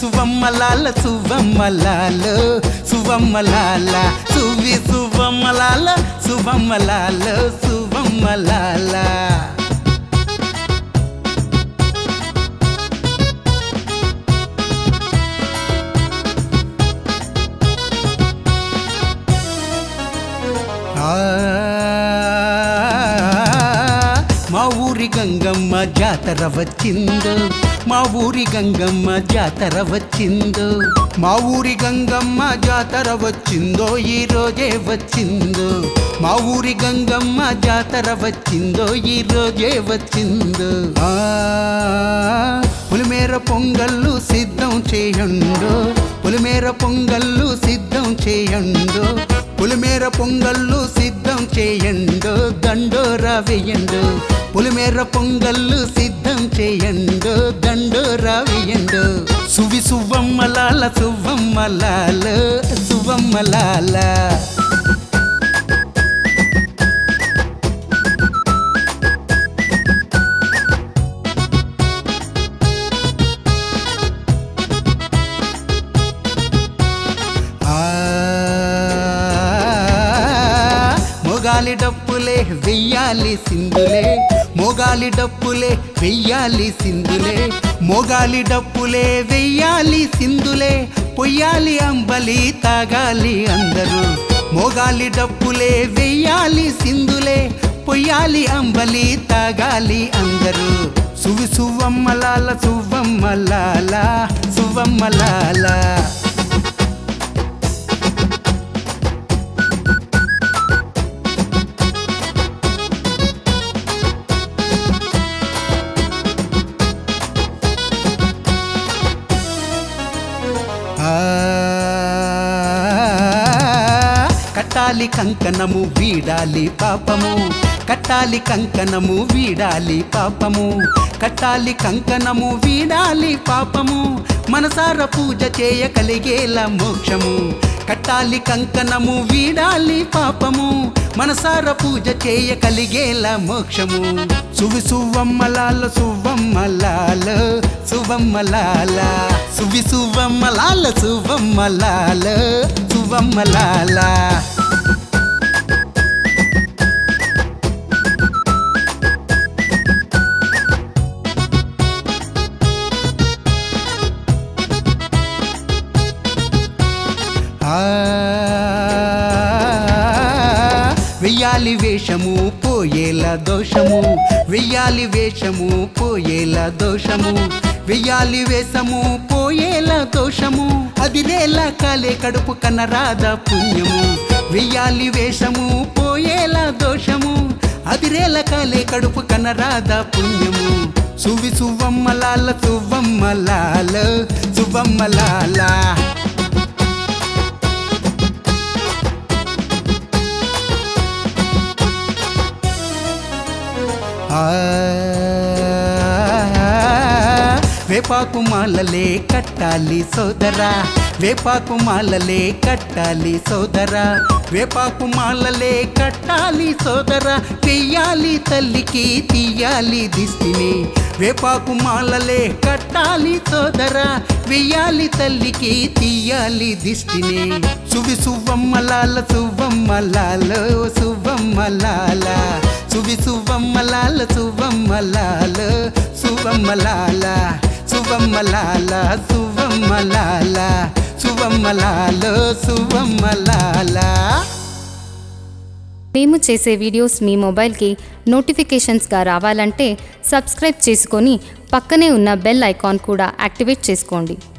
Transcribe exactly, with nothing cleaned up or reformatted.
సువమ్మలాల సువమ్మలాల సువమ్మలాల సువి సువమ్మలాల సువమ్మలాల సువమ్మలాల మా ఊరి గంగమ్మ జాతర వచ్చిందో మా ఊరి గంగమ్మ జాతర వచ్చిందో మా ఊరి గంగమ్మ జాతర వచ్చిందో ఈ రోజే వచ్చిందో మా ఊరి గంగమ్మ జాతర వచ్చిందో ఈ రోజే వచ్చిందో ఆ పులిమేర పొంగళ్ళు సిద్ధం చేయండో పులిమేర పొంగళ్ళు సిద్ధం చేయండో పులిమేర పొంగళ్ళు సిద్ధం చేయండో దండోరా వేయండో పులిమేర పొంగళ్ళు సిద్ధం చేయండో దండోరా వేయండో సువి సువమ్మలాల సువమ్మలాల సువమ్మలాల మోగాలి డప్పులే వెయ్యాలి సింధులే మోగాలి డప్పులే వెయ్యాలి సింధులే మోగాలి డప్పులే వెయ్యాలి సింధులే పొయ్యాలి అంబలి తాగాలి అందరూ మోగాలి డప్పులే వెయ్యాలి సింధులే పొయ్యాలి అంబలి తాగాలి అందరూ సువి సువమ్మలాల సువమ్మలాల సువమ్మలాల కట్టాలి కంకణము వీడాలి పాపము కట్టాలి కంకణము వీడాలి పాపము కట్టాలి కంకణము వీడాలి పాపము మనసార పూజ చేయ కలిగేలా మోక్షము కట్టాలి కంకణము వీడాలి పాపము మనసార పూజ చేయ కలిగేలా మోక్షము సువి సువమ్మలాల సువమ్మలాల సువమ్మలాల సువి సువమ్మలాల సువమ్మలాల సువమ్మలాల వెయ్యాలి వేషము పోయేలా దోషము వెయ్యాలి వేషము పోయేలా దోషము వెయ్యాలి వేషము పోయేలా దోషము అదిరేలా కాలే కడుపు కనరాధ పుణ్యము వెయ్యాలి వేషము పోయేలా దోషము అదిరేలా కాలే కడుపు కనరాధ పుణ్యము సువి సువమ్మలాల సువమ్మలాల సువమ్మలాల వేపాకు మాలలే కట్టాలి సోదరా వేపాకు మాలలే కట్టాలి సోదరా వేపాకు మాలలే కట్టాలి సోదరా వెయ్యాలి తల్లికి తీయాలి దిష్టిని వేపాకు మాలలే కట్టాలి సోదరా వెయ్యాలి తల్లికి తీయాలి దిష్టిని సువి సువమ్మలాల సువమ్మలాల సువమ్మలాల సువి సువమ్మలాల సువమ్మలాల సువమ్మలాల సువమ్మలాల సువమ్మలాల సువమ్మలాల సువమ్మలాల మేము చేసే వీడియోస్ మీ మొబైల్కి నోటిఫికేషన్స్గా రావాలంటే సబ్స్క్రైబ్ చేసుకొని పక్కనే ఉన్న బెల్ ఐకాన్ కూడా యాక్టివేట్ చేసుకోండి.